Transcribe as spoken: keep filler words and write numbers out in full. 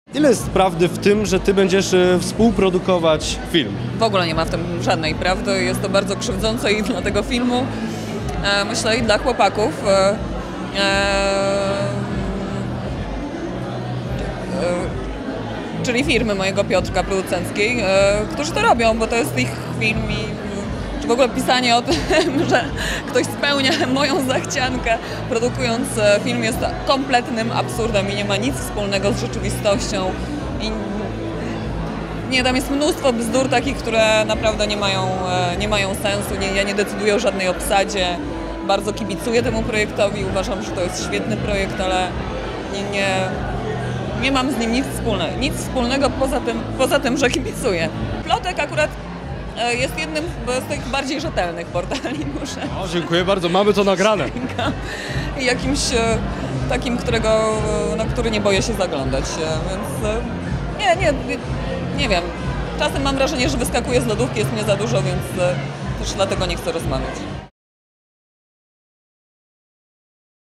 Ile jest prawdy w tym, że ty będziesz e, współprodukować film? W ogóle nie ma w tym żadnej prawdy. Jest to bardzo krzywdzące i dla tego filmu, e, myślę, i dla chłopaków. E, e, e, czyli firmy mojego Piotrka producenckiej, e, którzy to robią, bo to jest ich film i czy w ogóle pisanie o tym, że ktoś spełnia moją zachciankę produkując film jest kompletnym absurdem i nie ma nic wspólnego z rzeczywistością. I nie, tam jest mnóstwo bzdur takich, które naprawdę nie mają, nie mają sensu. Nie, ja nie decyduję o żadnej obsadzie. Bardzo kibicuję temu projektowi. Uważam, że to jest świetny projekt, ale nie, nie, nie mam z nim nic wspólnego. Nic wspólnego poza tym, poza tym, że kibicuję. Plotek akurat jest jednym z tych bardziej rzetelnych portali, muszę. O, dziękuję bardzo, mamy to nagrane. I jakimś takim, którego, na który nie boję się zaglądać, więc nie, nie, nie wiem. Czasem mam wrażenie, że wyskakuję z lodówki, jest mnie za dużo, więc też dlatego nie chcę rozmawiać.